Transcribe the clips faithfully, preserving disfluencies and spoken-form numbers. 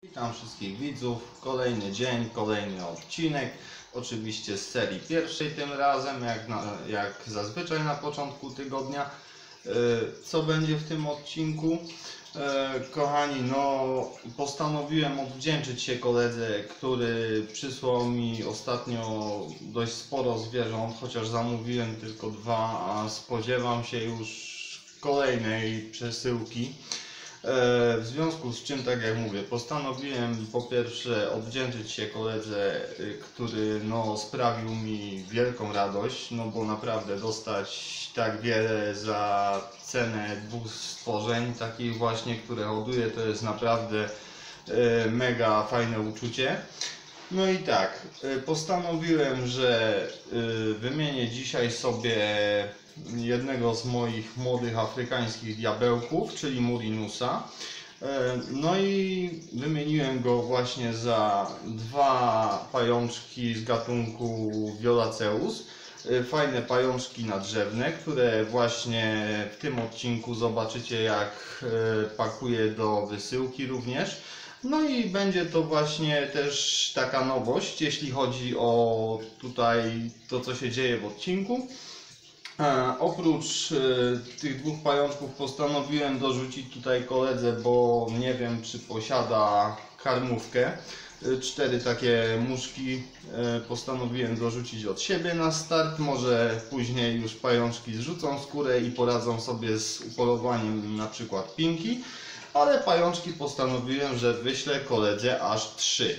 Witam wszystkich widzów, kolejny dzień, kolejny odcinek, oczywiście z serii pierwszej tym razem, jak, na, jak zazwyczaj na początku tygodnia. Co będzie w tym odcinku? Kochani, no postanowiłem odwdzięczyć się koledze, który przysłał mi ostatnio dość sporo zwierząt, chociaż zamówiłem tylko dwa, a spodziewam się już kolejnej przesyłki. W związku z czym, tak jak mówię, postanowiłem po pierwsze odwdzięczyć się koledze, który no, sprawił mi wielką radość, no bo naprawdę dostać tak wiele za cenę dwóch stworzeń, takich właśnie, które hoduję, to jest naprawdę mega fajne uczucie. No i tak, postanowiłem, że wymienię dzisiaj sobie jednego z moich młodych afrykańskich diabełków, czyli Murinusa. No i wymieniłem go właśnie za dwa pajączki z gatunku Violaceus. Fajne pajączki nadrzewne, które właśnie w tym odcinku zobaczycie, jak pakuję do wysyłki również. No i będzie to właśnie też taka nowość, jeśli chodzi o tutaj to, co się dzieje w odcinku. E, oprócz e, tych dwóch pajączków postanowiłem dorzucić tutaj koledze, bo nie wiem, czy posiada karmówkę. E, cztery takie muszki e, postanowiłem dorzucić od siebie na start. Może później już pajączki zrzucą skórę i poradzą sobie z upolowaniem na przykład pinki. Ale pajączki postanowiłem, że wyślę koledze aż trzy.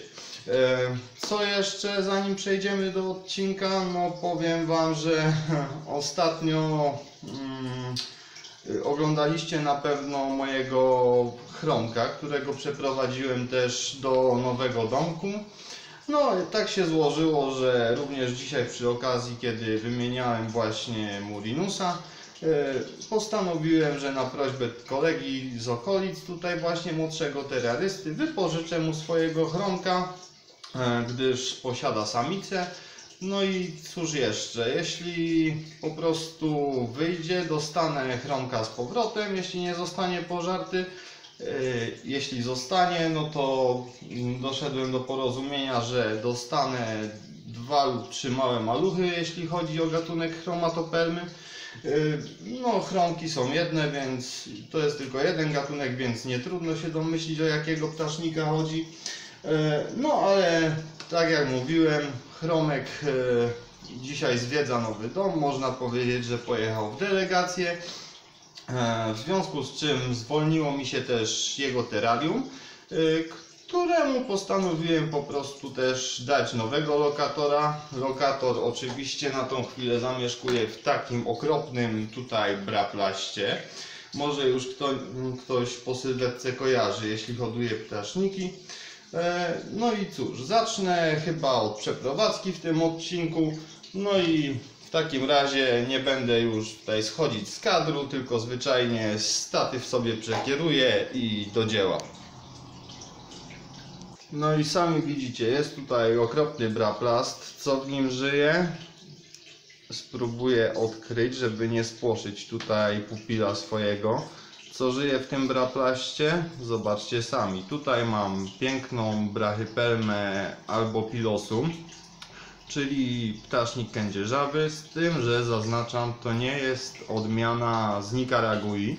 Co jeszcze, zanim przejdziemy do odcinka? No powiem Wam, że ostatnio mm, oglądaliście na pewno mojego chromka, którego przeprowadziłem też do nowego domku. No tak się złożyło, że również dzisiaj przy okazji, kiedy wymieniałem właśnie Murinusa, postanowiłem, że na prośbę kolegi z okolic, tutaj właśnie młodszego terrorysty, wypożyczę mu swojego chromka, gdyż posiada samicę. No i cóż jeszcze, jeśli po prostu wyjdzie, dostanę chromka z powrotem, jeśli nie zostanie pożarty. Jeśli zostanie, no to doszedłem do porozumienia, że dostanę dwa lub trzy małe maluchy, jeśli chodzi o gatunek chromatopelmy. No, chromki są jedne, więc to jest tylko jeden gatunek, więc nie trudno się domyślić, o jakiego ptasznika chodzi. No, ale tak jak mówiłem, chromek dzisiaj zwiedza nowy dom. Można powiedzieć, że pojechał w delegację. W związku z czym zwolniło mi się też jego terrarium, któremu postanowiłem po prostu też dać nowego lokatora. Lokator oczywiście na tą chwilę zamieszkuje w takim okropnym tutaj braplaście. Może już kto, ktoś po sylwetce kojarzy, jeśli hoduje ptaszniki. No i cóż, zacznę chyba od przeprowadzki w tym odcinku. No i w takim razie nie będę już tutaj schodzić z kadru, tylko zwyczajnie statyw sobie przekieruję i do dzieła. No i sami widzicie, jest tutaj okropny braplast. Co w nim żyje? Spróbuję odkryć, żeby nie spłoszyć tutaj pupila swojego. Co żyje w tym braplaście? Zobaczcie sami. Tutaj mam piękną brachypelmę albopilosum, czyli ptasznik kędzierzawy, z tym, że zaznaczam, to nie jest odmiana z Nikaragui.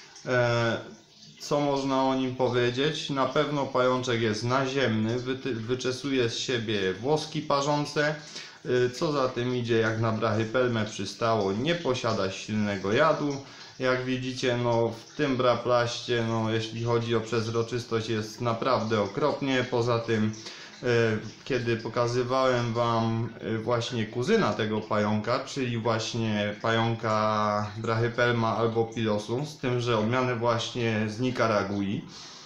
Co można o nim powiedzieć? Na pewno pajączek jest naziemny, wyczesuje z siebie włoski parzące. Co za tym idzie, jak na brachypelmę przystało, nie posiada silnego jadu. Jak widzicie, no w tym braplaście, no jeśli chodzi o przezroczystość, jest naprawdę okropnie. Poza tym, kiedy pokazywałem Wam właśnie kuzyna tego pająka, czyli właśnie pająka brachypelma albopilosum, z tym, że odmiany właśnie z Nikaragui,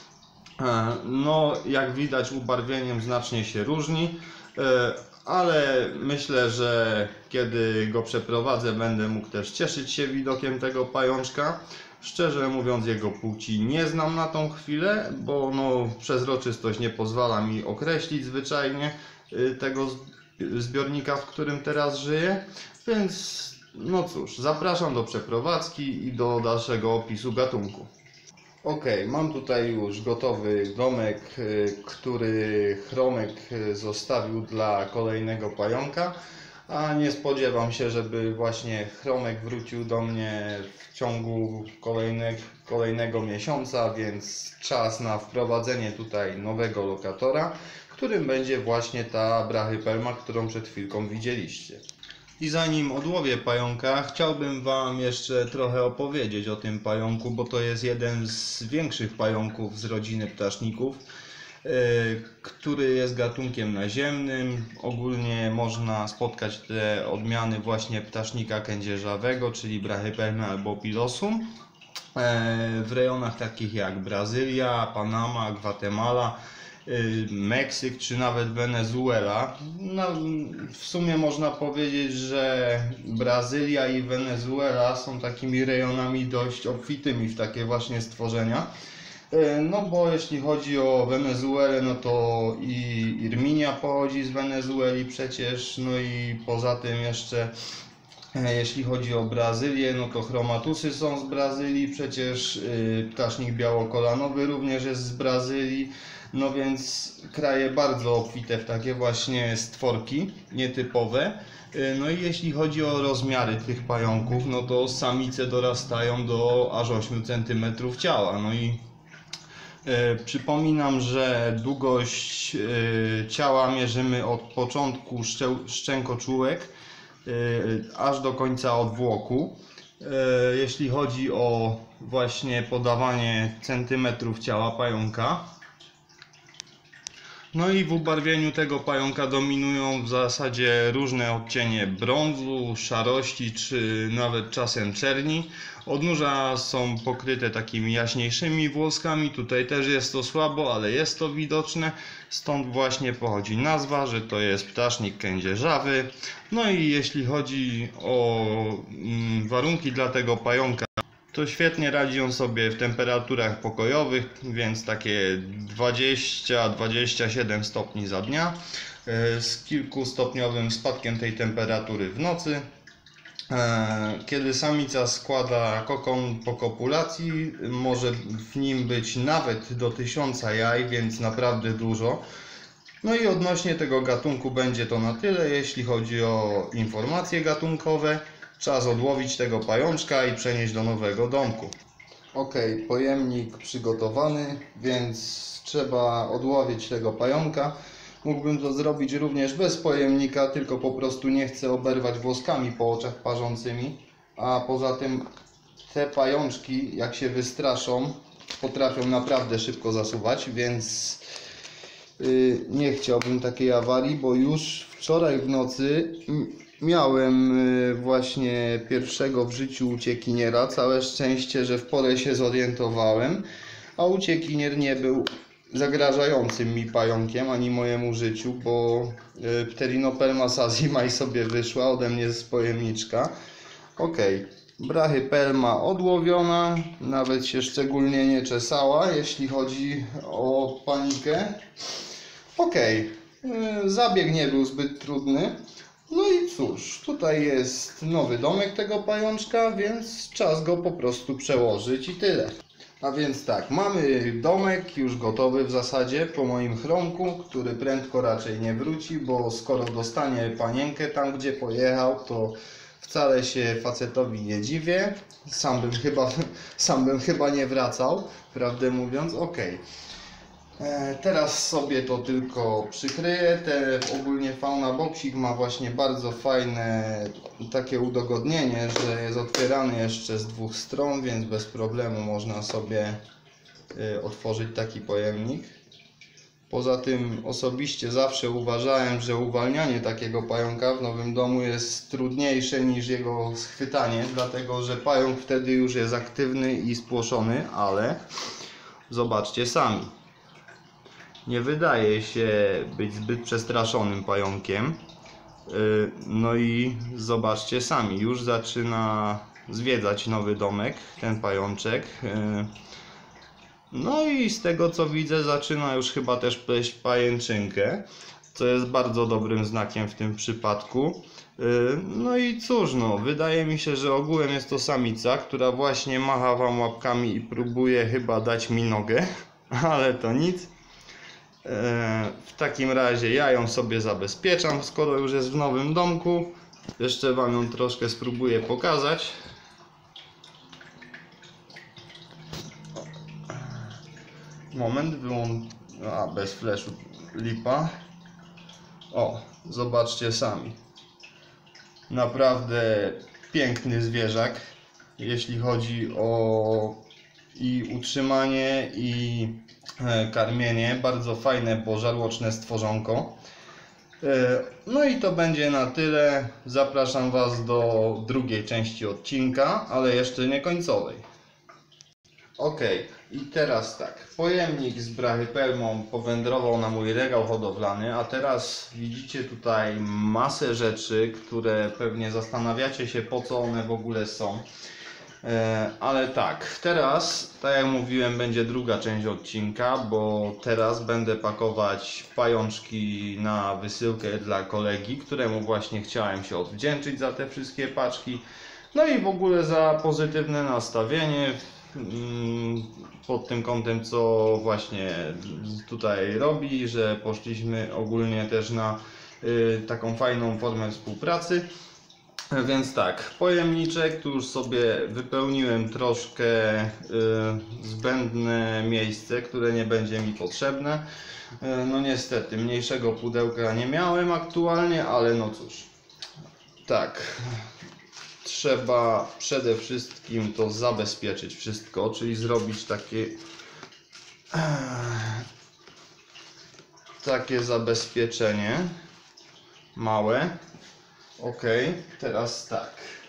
no jak widać ubarwieniem znacznie się różni, ale myślę, że kiedy go przeprowadzę, będę mógł też cieszyć się widokiem tego pajączka. Szczerze mówiąc, jego płci nie znam na tą chwilę, bo no, przezroczystość nie pozwala mi określić zwyczajnie tego zbiornika, w którym teraz żyję. Więc no cóż, zapraszam do przeprowadzki i do dalszego opisu gatunku. Ok, mam tutaj już gotowy domek, który Chromek zostawił dla kolejnego pająka, a nie spodziewam się, żeby właśnie Chromek wrócił do mnie w ciągu kolejnych, kolejnego miesiąca, więc czas na wprowadzenie tutaj nowego lokatora, którym będzie właśnie ta brachypelma, którą przed chwilką widzieliście. I zanim odłowię pająka, chciałbym Wam jeszcze trochę opowiedzieć o tym pająku, bo to jest jeden z większych pająków z rodziny ptaszników, yy, który jest gatunkiem naziemnym. Ogólnie można spotkać te odmiany właśnie ptasznika kędzierzawego, czyli brachypelmy albo pilosum, yy, w rejonach takich jak Brazylia, Panama, Gwatemala, Meksyk czy nawet Wenezuela. No, w sumie można powiedzieć, że Brazylia i Wenezuela są takimi rejonami dość obfitymi w takie właśnie stworzenia. No bo jeśli chodzi o Wenezuelę, no to i Irminia pochodzi z Wenezueli przecież, no i poza tym jeszcze jeśli chodzi o Brazylię, no to chromatusy są z Brazylii, przecież ptasznik białokolanowy również jest z Brazylii. No więc kraje bardzo obfite w takie właśnie stworki nietypowe. No i jeśli chodzi o rozmiary tych pająków, no to samice dorastają do aż ośmiu centymetrów ciała. No i e, przypominam, że długość e, ciała mierzymy od początku szczę, szczękoczułek e, aż do końca odwłoku. E, jeśli chodzi o właśnie podawanie centymetrów ciała pająka. No i w ubarwieniu tego pająka dominują w zasadzie różne odcienie brązu, szarości czy nawet czasem czerni. Odnóża są pokryte takimi jaśniejszymi włoskami, tutaj też jest to słabo, ale jest to widoczne. Stąd właśnie pochodzi nazwa, że to jest ptasznik kędzierzawy. No i jeśli chodzi o mm, warunki dla tego pająka, to świetnie radzi on sobie w temperaturach pokojowych, więc takie dwadzieścia do dwudziestu siedmiu stopni za dnia, z kilkustopniowym spadkiem tej temperatury w nocy. Kiedy samica składa kokon po kopulacji, może w nim być nawet do tysiąca jaj, więc naprawdę dużo. No i odnośnie tego gatunku będzie to na tyle, jeśli chodzi o informacje gatunkowe. Czas odłowić tego pajączka i przenieść do nowego domku. Ok, pojemnik przygotowany, więc trzeba odłowić tego pająka. Mógłbym to zrobić również bez pojemnika, tylko po prostu nie chcę oberwać włoskami po oczach parzącymi. A poza tym te pajączki, jak się wystraszą, potrafią naprawdę szybko zasuwać, więc yy, nie chciałbym takiej awarii, bo już wczoraj w nocy miałem właśnie pierwszego w życiu uciekiniera. Całe szczęście, że w porę się zorientowałem, a uciekinier nie był zagrażającym mi pająkiem ani mojemu życiu, bo Pterinoperma sazimai sobie wyszła ode mnie z pojemniczka. Ok, brachypelma odłowiona, nawet się szczególnie nie czesała, jeśli chodzi o panikę. Ok, zabieg nie był zbyt trudny. No i cóż, tutaj jest nowy domek tego pajączka, więc czas go po prostu przełożyć i tyle. A więc tak, mamy domek już gotowy w zasadzie po moim Chromku, który prędko raczej nie wróci, bo skoro dostanie panienkę tam, gdzie pojechał, to wcale się facetowi nie dziwię. Sam bym chyba, sam bym chyba nie wracał, prawdę mówiąc. Ok. Teraz sobie to tylko przykryję. Te ogólnie Fauna Boxik ma właśnie bardzo fajne takie udogodnienie, że jest otwierany jeszcze z dwóch stron, więc bez problemu można sobie otworzyć taki pojemnik. Poza tym osobiście zawsze uważałem, że uwalnianie takiego pająka w nowym domu jest trudniejsze niż jego schwytanie, dlatego że pająk wtedy już jest aktywny i spłoszony, ale zobaczcie sami. Nie wydaje się być zbyt przestraszonym pająkiem. No i zobaczcie sami, już zaczyna zwiedzać nowy domek ten pajączek. No i z tego co widzę, zaczyna już chyba też pleść pajęczynkę. co jest bardzo dobrym znakiem w tym przypadku. No i cóż, no, wydaje mi się, że ogółem jest to samica, która właśnie macha wam łapkami i próbuje chyba dać mi nogę, ale to nic. W takim razie ja ją sobie zabezpieczam, skoro już jest w nowym domku. Jeszcze wam ją troszkę spróbuję pokazać. Moment, wyłącz... A, bez flashu, lipa. O, zobaczcie sami. Naprawdę piękny zwierzak, jeśli chodzi o i utrzymanie, i karmienie. Bardzo fajne, bo żarłoczne stworzonko. No i to będzie na tyle. Zapraszam Was do drugiej części odcinka, ale jeszcze nie końcowej. Ok, i teraz tak, pojemnik z brachypelmą powędrował na mój regał hodowlany, a teraz widzicie tutaj masę rzeczy, które pewnie zastanawiacie się, po co one w ogóle są. E, ale tak, teraz, tak jak mówiłem, będzie druga część odcinka, bo teraz będę pakować pajączki na wysyłkę dla kolegi, któremu właśnie chciałem się odwdzięczyć za te wszystkie paczki. No i w ogóle za pozytywne nastawienie pod tym kątem, co właśnie tutaj robi, że poszliśmy ogólnie też na y, taką fajną formę współpracy. Więc tak, pojemniczek, tu już sobie wypełniłem troszkę y, zbędne miejsce, które nie będzie mi potrzebne. Y, no niestety, mniejszego pudełka nie miałem aktualnie, ale no cóż. Tak. Trzeba przede wszystkim to zabezpieczyć wszystko, czyli zrobić takie takie zabezpieczenie małe. Ok, teraz tak.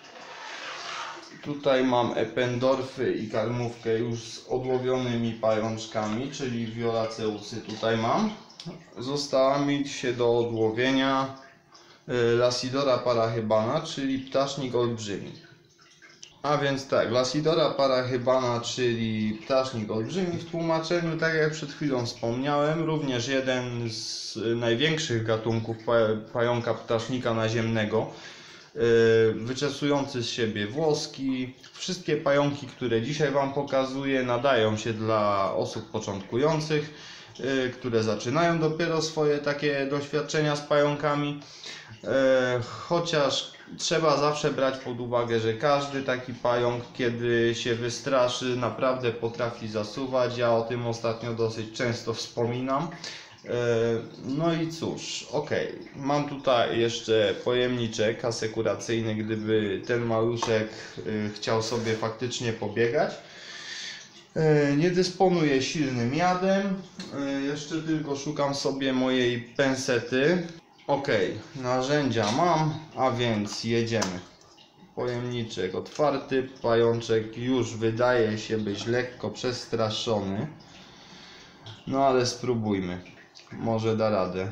Tutaj mam Eppendorfy i karmówkę już z odłowionymi pajączkami, czyli Violaceusy tutaj mam. Została mi się do odłowienia Lasidora parachybana, czyli ptasznik olbrzymi. A więc tak, Lasidora parachybana, czyli ptasznik olbrzymi w tłumaczeniu, tak jak przed chwilą wspomniałem, również jeden z największych gatunków pająka ptasznika naziemnego, wyczesujący z siebie włoski. Wszystkie pająki, które dzisiaj Wam pokazuję, nadają się dla osób początkujących, które zaczynają dopiero swoje takie doświadczenia z pająkami. Chociaż trzeba zawsze brać pod uwagę, że każdy taki pająk, kiedy się wystraszy, naprawdę potrafi zasuwać. Ja o tym ostatnio dosyć często wspominam. No i cóż, ok, mam tutaj jeszcze pojemniczek asekuracyjny, gdyby ten maluszek chciał sobie faktycznie pobiegać. Nie dysponuję silnym jadem, jeszcze tylko szukam sobie mojej pensety. Ok, narzędzia mam, a więc jedziemy. Pojemniczek otwarty, pajączek już wydaje się być lekko przestraszony. No ale spróbujmy, może da radę.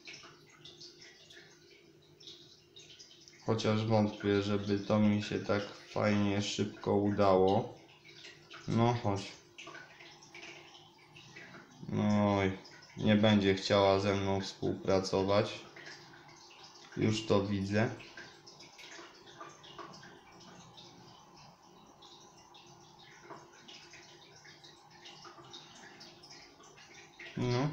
Chociaż wątpię, żeby to mi się tak fajnie szybko udało. No chodź. No i nie będzie chciała ze mną współpracować. Już to widzę. No.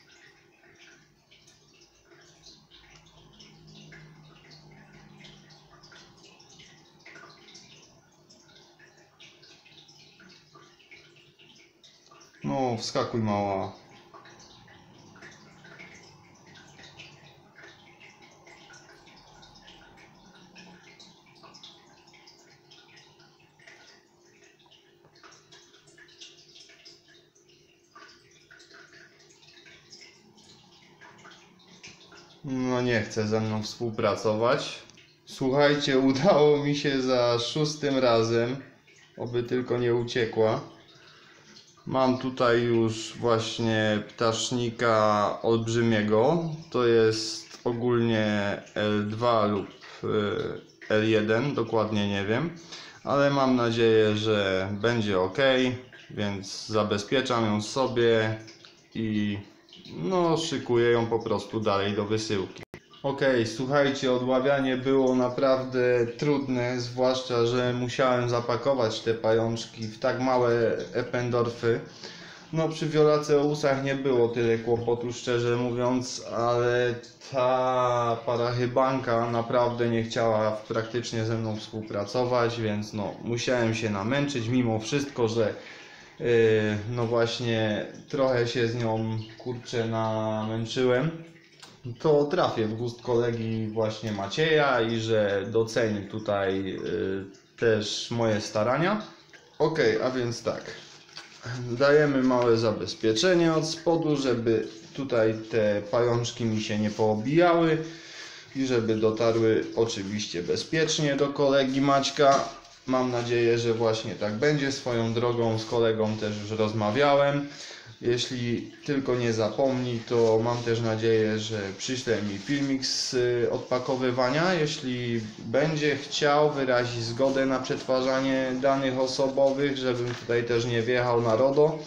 No, wskakuj mała. No nie chce ze mną współpracować. Słuchajcie, udało mi się za szóstym razem. Oby tylko nie uciekła. Mam tutaj już właśnie ptasznika olbrzymiego. To jest ogólnie L dwa lub L jeden, dokładnie nie wiem. Ale mam nadzieję, że będzie ok, więc zabezpieczam ją sobie i no szykuję ją po prostu dalej do wysyłki. Ok, słuchajcie, odławianie było naprawdę trudne, zwłaszcza że musiałem zapakować te pajączki w tak małe Eppendorfy. No przy Violaceusach nie było tyle kłopotu, szczerze mówiąc, ale ta parachybanka naprawdę nie chciała praktycznie ze mną współpracować, więc no musiałem się namęczyć mimo wszystko, że yy, no właśnie trochę się z nią kurczę namęczyłem. To trafię w gust kolegi właśnie Macieja i że doceni tutaj yy, też moje starania. Ok, a więc tak. Dajemy małe zabezpieczenie od spodu, żeby tutaj te pajączki mi się nie poobijały i żeby dotarły oczywiście bezpiecznie do kolegi Maćka. Mam nadzieję, że właśnie tak będzie. Swoją drogą z kolegą też już rozmawiałem. Jeśli tylko nie zapomni, to mam też nadzieję, że przyśle mi filmik z odpakowywania. Jeśli będzie chciał wyrazić zgodę na przetwarzanie danych osobowych, żebym tutaj też nie wjechał na RODO,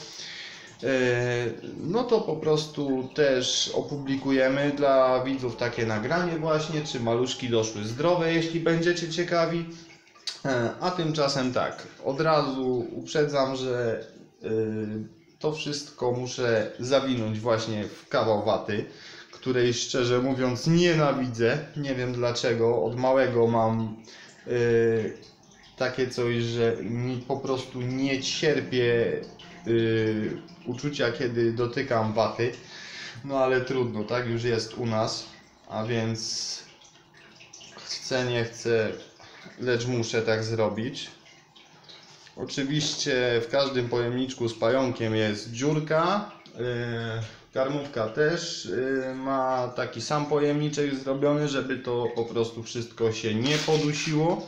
no to po prostu też opublikujemy dla widzów takie nagranie właśnie, czy maluszki doszły zdrowe, jeśli będziecie ciekawi. A tymczasem tak, od razu uprzedzam, że to wszystko muszę zawinąć właśnie w kawał waty, której szczerze mówiąc nienawidzę. Nie wiem dlaczego. Od małego mam yy, takie coś, że mi po prostu nie cierpię yy, uczucia, kiedy dotykam waty. No ale trudno, tak już jest u nas. A więc chcę, nie chcę, lecz muszę tak zrobić. Oczywiście w każdym pojemniczku z pająkiem jest dziurka, yy, karmówka też yy, ma taki sam pojemniczek zrobiony, żeby to po prostu wszystko się nie podusiło.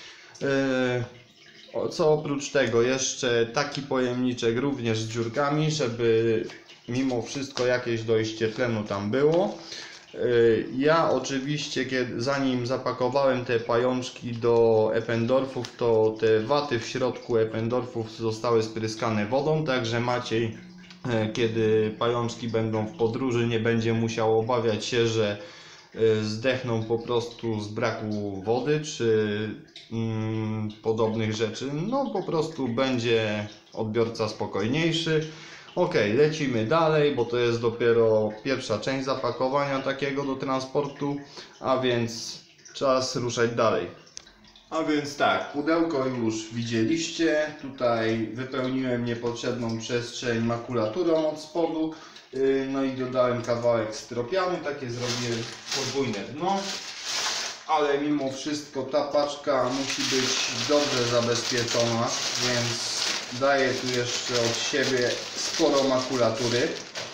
Yy, co oprócz tego jeszcze taki pojemniczek również z dziurkami, żeby mimo wszystko jakieś dojście tlenu tam było. Ja oczywiście, kiedy, zanim zapakowałem te pajączki do Eppendorfów, to te waty w środku Eppendorfów zostały spryskane wodą, także Maciej, kiedy pajączki będą w podróży, nie będzie musiał obawiać się, że zdechną po prostu z braku wody czy mm, podobnych rzeczy. No po prostu będzie odbiorca spokojniejszy. Ok, lecimy dalej, bo to jest dopiero pierwsza część zapakowania takiego do transportu, a więc czas ruszać dalej. A więc tak, pudełko już widzieliście, tutaj wypełniłem niepotrzebną przestrzeń makulaturą od spodu, no i dodałem kawałek stropianu, takie zrobiłem podwójne dno, ale mimo wszystko ta paczka musi być dobrze zabezpieczona, więc daję tu jeszcze od siebie sporo makulatury.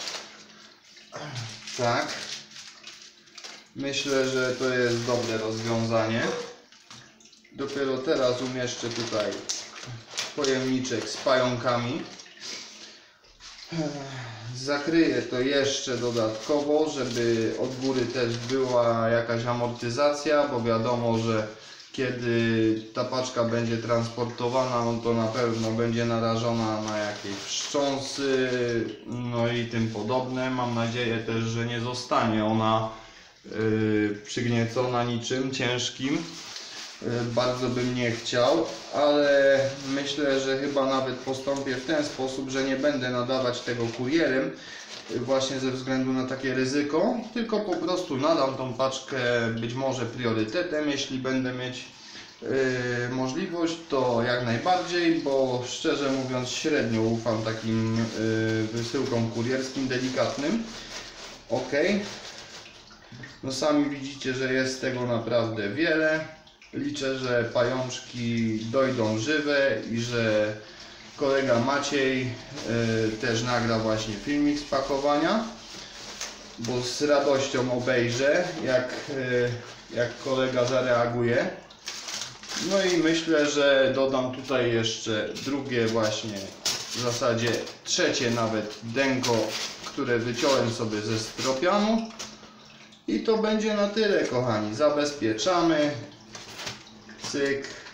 Tak. Myślę, że to jest dobre rozwiązanie. Dopiero teraz umieszczę tutaj pojemniczek z pająkami. Zakryję to jeszcze dodatkowo, żeby od góry też była jakaś amortyzacja, bo wiadomo, że kiedy ta paczka będzie transportowana, no to na pewno będzie narażona na jakieś wstrząsy, no i tym podobne. Mam nadzieję też, że nie zostanie ona yy, przygniecona niczym ciężkim. Yy, bardzo bym nie chciał, ale myślę, że chyba nawet postąpię w ten sposób, że nie będę nadawać tego kurierem, yy, właśnie ze względu na takie ryzyko, tylko po prostu nadam tą paczkę być może priorytetem, jeśli będę mieć yy, możliwość, to jak najbardziej, bo szczerze mówiąc średnio ufam takim yy, wysyłkom kurierskim delikatnym. Ok, no sami widzicie, że jest tego naprawdę wiele. Liczę, że pajączki dojdą żywe i że kolega Maciej yy, też nagra właśnie filmik z pakowania, bo z radością obejrzę, jak, yy, jak kolega zareaguje. No i myślę, że dodam tutaj jeszcze drugie właśnie, w zasadzie trzecie nawet denko, które wyciąłem sobie ze stropianu. I to będzie na tyle, kochani. Zabezpieczamy. Cyk.